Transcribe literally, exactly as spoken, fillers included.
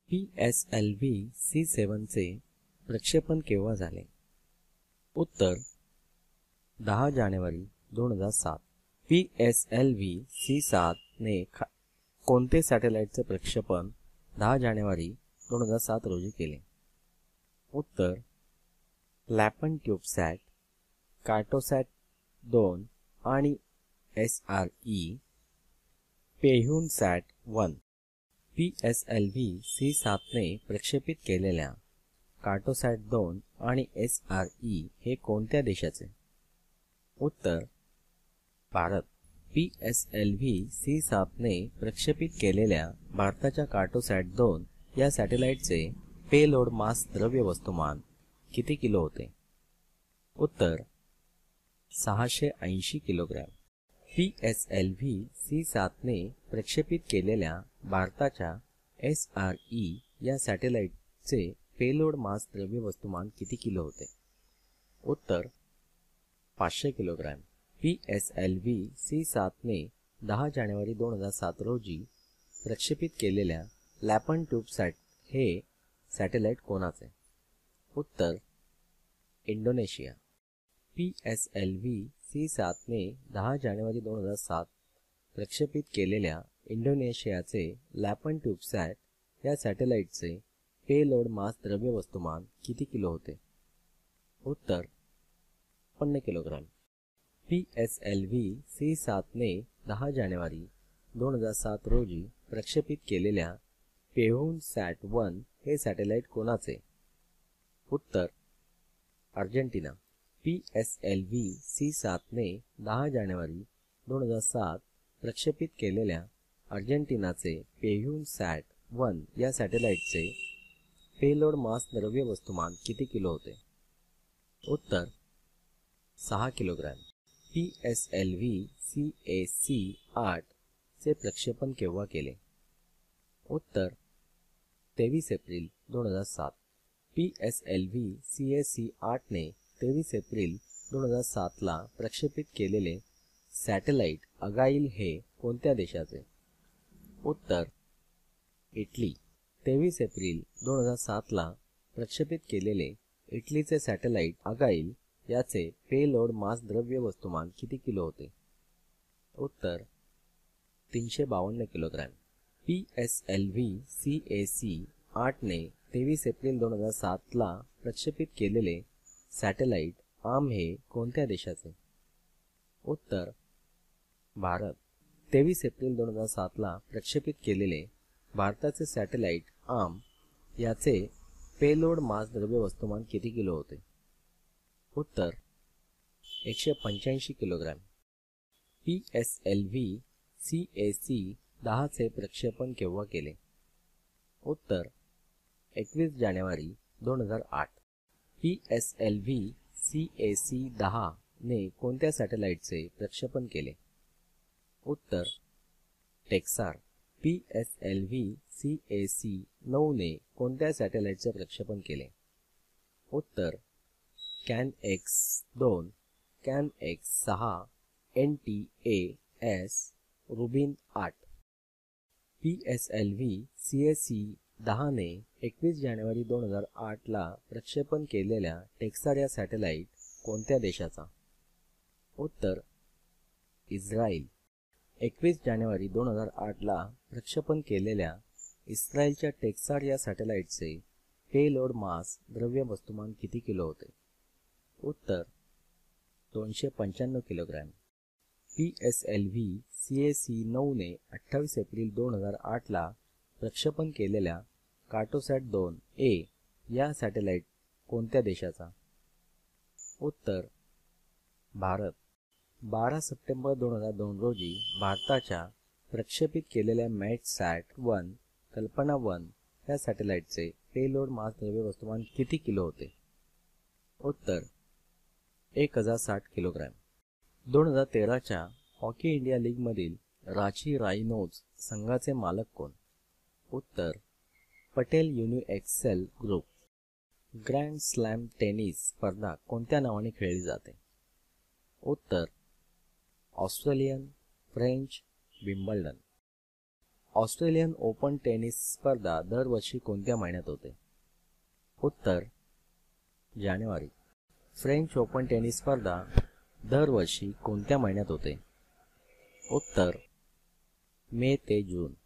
P S L V C सेवनचे प्रक्षेपण केव्हा झाले? उत्तर दहा जानेवारी दोन हजार सात. P S L V C सातने कोणते सॅटेलाईटचे प्रक्षेपण दहा जानेवारी दोन हजार सात रोजी केले? उत्तर लॅपन ट्यूबसॅट, कार्टोसॅट दोन आणि S R E Pehuensat one. P S L V C सातने प्रक्षेपित केलेल्या कार्टोसॅट दोन आणि एस आर ई हे कोणत्या देशाचे? उत्तर Bharat. P S L V C सातने प्रक्षेपित केलेल्या भारताच्या कार्टोसॅट दोन या सॅटेलाईटचे पेलोड मास द्रव्य वस्तुमान किती किलो होते? उत्तर सहाशे ऐंशी kilogram. P S L V C सातने प्रक्षेपित केलेल्या भारताच्या एस आर ई या सॅटेलाईटचे पेलोड मास द्रव्य वस्तुमान किती किलो होते? उत्तर पाचशे kilogram. P S L V C सातने दहा जानेवारी दोन हजार सात रोजी प्रक्षेपित केलेल्या लॅपन ट्यूबसॅट हे सॅटेलाईट कोणाचे? उत्तर Indonesia. P S L V C सातने दहा जानेवारी दोन हजार सात प्रक्षेपित केलेल्या इंडोनेशियाचे लॅपन ट्यूबसॅट या सॅटेलाईटचे पेलोड मास द्रव्य वस्तुमान किती किलो होते? उत्तर पन्ना kilogram. P S L V C सातने दहा जानेवारी दोन हजार सात रोजी प्रक्षेपित केलेल्या पेह्यूनसॅट वन हे सॅटेलाईट कोणाचे? उत्तर Argentina. P S L V C सातने दहा जानेवारी दोन हजार सात प्रक्षेपित केलेल्या अर्जेंटिनाचे पेह्यूनसॅट वन या सॅटेलाईटचे पेलोड मास द्रव्य वस्तुमान किती किलो होते? उत्तर सहा kilogram. P S L V C A C आठ चे प्रक्षेपण केव्हा केले? उत्तर तेवीस एप्रिल दोन हजार सात. P S L V C A C आठने तेवीस एप्रिल दोन हजार सातला प्रक्षेपित केलेले सॅटेलाईट अगाईल हे कोणत्या देशाचे? उत्तर इटली. तेवीस एप्रिल दोन हजार सातला प्रक्षेपित केलेले इटलीचे सॅटेलाईट अगाईल याचे पेलोड मास द्रव्य वस्तुमान किती किलो होते? उत्तर तीनशे बावन्न kilogram. P S L V C A C आठने तेवीस एप्रिल दोन हजार सातला प्रक्षेपित केलेले सॅटेलाईट आम हे कोणत्या देशाचे? उत्तर भारत. तेवीस एप्रिल दोन हजार सातला प्रक्षेपित केलेले भारताचे सॅटेलाईट आम याचे पेलोड मास द्रव्य वस्तुमान किती किलो होते? उत्तर एकशे पंच्याऐंशी kilogram. P S L V C A C दहाचे प्रक्षेपण केव्हा केले? उत्तर एकवीस जानेवारी दोन हजार आठ. P S L V C A C दहा ने कोणत्या सॅटेलाईटचे प्रक्षेपण केले? उत्तर TecSAR. P S L V C A C नऊ ने कोणत्या सॅटेलाईटचे प्रक्षेपण केले? उत्तर कॅन एक्स दोन, कॅन एक्स सहा, N T A S, Rubin आठ. P S L V C A C दहाने एकवीस जानेवारी दोन हजार आठला प्रक्षेपण केलेल्या टेक्सार या सॅटेलाईट कोणत्या देशाचा? उत्तर इस्रायल. एकवीस जानेवारी दोन हजार आठला प्रक्षेपण केलेल्या इस्रायलच्या टेक्सार या सॅटेलाईटचे पेलोड मास द्रव्य वस्तुमान किती किलो होते? उत्तर दोनशे पंच्याण्णव kilogram. P S L V C A C नऊने अठ्ठावीस एप्रिल दोन हजार आठला प्रक्षेपण केलेल्या कार्टोसॅट दोन ए या सॅटेलाईट कोणत्या देशाचा? उत्तर भारत. बारा सप्टेंबर दोन हजार दोन रोजी भारताच्या प्रक्षेपित केलेल्या मॅटसॅट वन कल्पना वन या सॅटेलाईटचे पेलोड मास द्रव्य वस्तुमान किती किलो होते? उत्तर एक हजार साठ किलोग्रॅम. दोन हजार तेराच्या हॉकी इंडिया लीगमधील रांची रायनोज संघाचे मालक कोण? उत्तर Patel Uniexcel group. Grand slam tennis स्पर्धा कोणत्या नावाने खेळली जाते? उत्तर Australian, French, Wimbledon. Australian open tennis स्पर्धा दरवर्षी कोणत्या महिन्यात होते? उत्तर जानेवारी. फ्रेंच ओपन टेनिस स्पर्धा दरवर्षी कोणत्या महिन्यात होते? उत्तर मे ते जून.